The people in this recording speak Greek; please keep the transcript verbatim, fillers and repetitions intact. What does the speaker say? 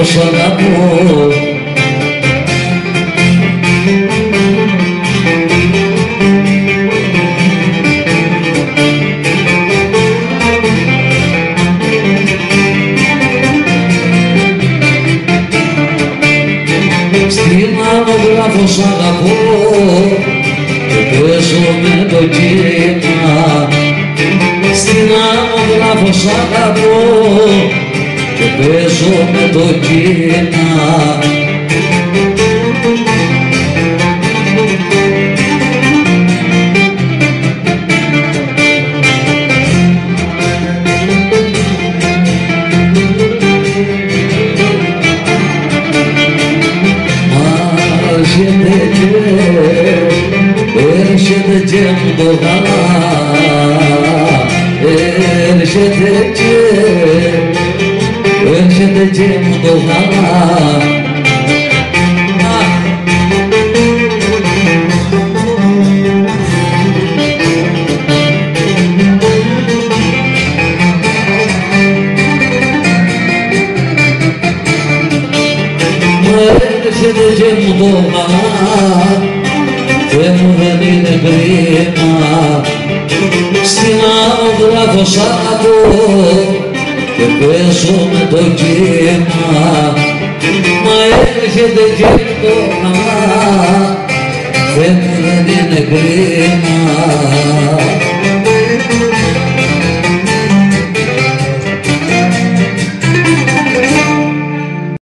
σ' αγαπώ. Στην άμμο γράφω σ' αγαπώ και παίζω με το κύμα. Στην άμμο γράφω σ' αγαπώ και παίζω με το κύμα. Έρχεται και μου το γάλα, έρχεται και, έρχεται και μου το γάλα. Έρχεται και μου το γάλα, και μου δεν είναι κρίμα. Στην άμμο γράφω σ' αγαπώ και παίζω με το κύμα. Μα έρχεται και το γάλα, και μου δεν είναι κρίμα.